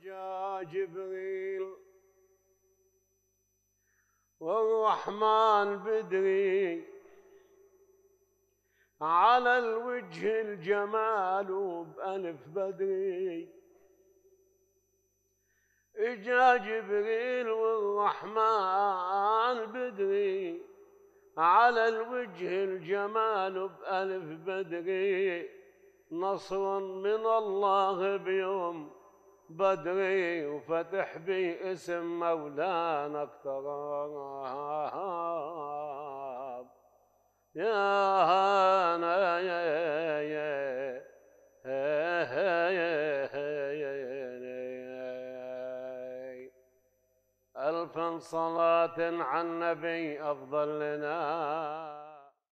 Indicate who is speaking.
Speaker 1: جاء جبريل والرحمن بدري على الوجه الجمال بألف بدري. اجا جبريل والرحمن بدري على الوجه الجمال بألف بدري. نصر من الله بيوم بدري وفتح بي اسم مولانا اقتراب. يا هانا ألف صلاة على النبي أفضل لنا.